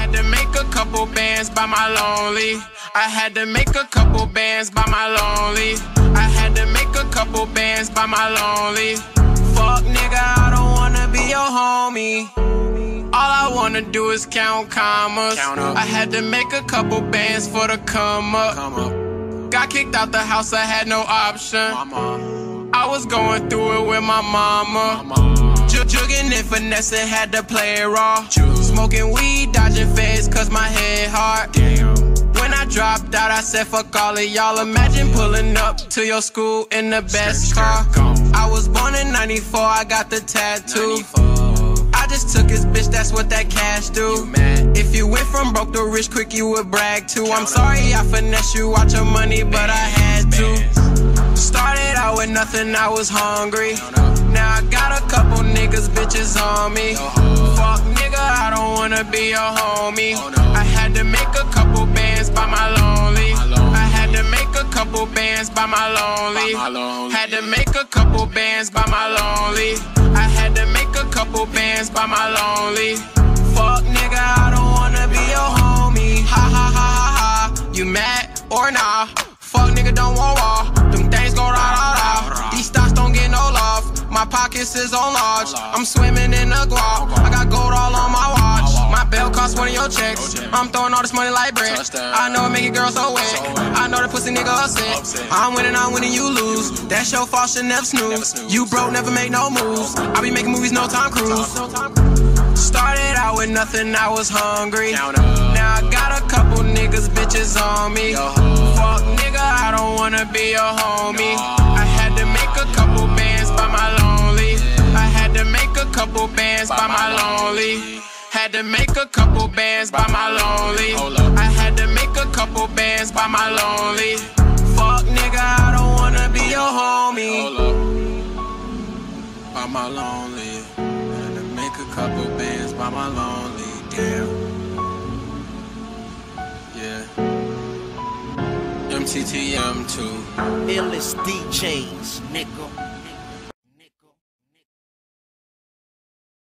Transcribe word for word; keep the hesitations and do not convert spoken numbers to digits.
had to make a couple bands by my lonely. I had to make a couple bands by my lonely. I had to make a couple bands by my lonely. Fuck nigga, I don't wanna be your homie. All I wanna do is count commas. Count I had to make a couple bands for the come up. Come up. Got kicked out the house, I had no option. Mama. I was going through it with my mama. mama. Jugging and finessing, had to play it raw. Juke. Smoking weed, dodging feds, cause my head hard. Damn. When I dropped out, I said fuck all of y'all. Imagine pulling up to your school in the best car. I was born in ninety-four, I got the tattoo. I just took his bitch, that's what that cash do. If you went from broke to rich quick, you would brag too. I'm sorry I finesse you out your money, but I had to. Started out with nothing, I was hungry. Now I got a couple niggas, bitches on me. Fuck nigga, I don't wanna be your homie. I had to make a couple bands by my lonely. I had to make a couple bands by my lonely. Had to make a couple bands by my lonely. I had to make a couple bands by my lonely. Fuck nigga, I don't wanna be your homie. Ha ha ha ha ha. You mad or nah? Fuck nigga, don't want war. Them things gon' rah rah rah. These stocks don't get no love. My pockets is on large. I'm swimming in the guap. I got gold all on my watch. My belt cost one of your checks. I'm throwing all this money like bread. I know it make a girl so wet. I know that pussy nigga upset. I'm winning, I'm winning, you lose. That's your fault, should never snooze. You broke, never make no moves. I be making movies, no Tom Cruise. Started out with nothing, I was hungry. Now I got a couple niggas, bitches on me. Fuck nigga, I don't wanna be your homie. I had to make a couple bands by my lonely. I had to make a couple bands by my lonely. Had to make a couple bands by my lonely. I had to make a couple bands by my lonely. Fuck nigga, I don't wanna be your homie. By my lonely. Had to make a couple bands by my lonely. Damn. Yeah. M T T M two. Illest D Js, nigga.